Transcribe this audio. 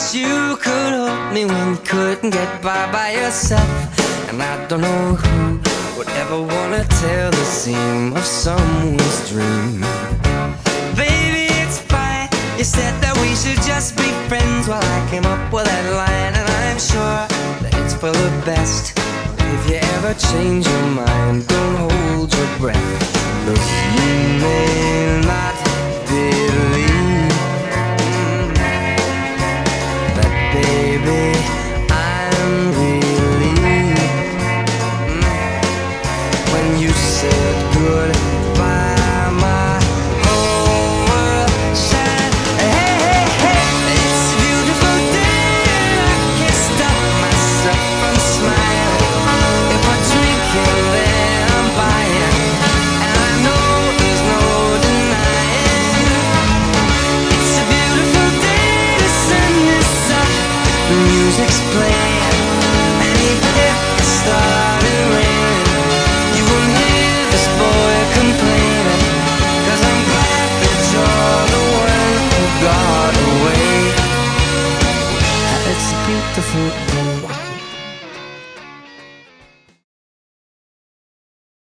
wish you could hold me when you couldn't get by yourself. And I don't know who would ever wanna tell the seam of someone's dream. Baby, it's fine. You said that we should just be friends. Well, I came up with that line, and I'm sure that it's for the best. If you ever change your mind, don't hold your breath. Look, you may not believe that, baby, I'm relieved when you said goodbye. My whole world shined. Hey, hey, hey, it's a beautiful day. I can't stop myself from smiling. If I drink it, then I'm buying, and I know there's no denying. It's a beautiful day, the sun is up, the music's playing, and even if it starts